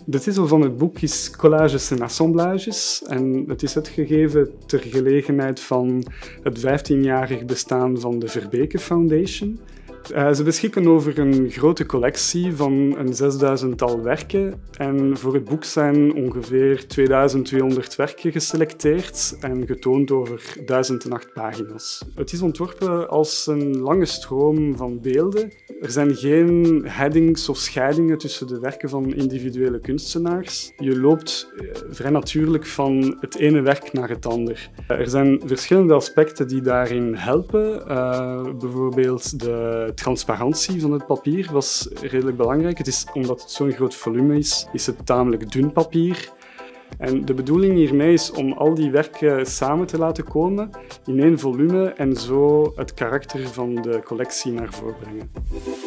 De titel van het boek is Collages en Assemblages en het is uitgegeven ter gelegenheid van het 15-jarig bestaan van de Verbeke Foundation. Ze beschikken over een grote collectie van een 6000-tal werken en voor het boek zijn ongeveer 2200 werken geselecteerd en getoond over 1008 pagina's. Het is ontworpen als een lange stroom van beelden. Er zijn geen headings of scheidingen tussen de werken van individuele kunstenaars. Je loopt vrij natuurlijk van het ene werk naar het ander. Er zijn verschillende aspecten die daarin helpen. Bijvoorbeeld de transparantie van het papier was redelijk belangrijk. Het is, omdat het zo'n groot volume is het tamelijk dun papier. En de bedoeling hiermee is om al die werken samen te laten komen in één volume en zo het karakter van de collectie naar voren brengen.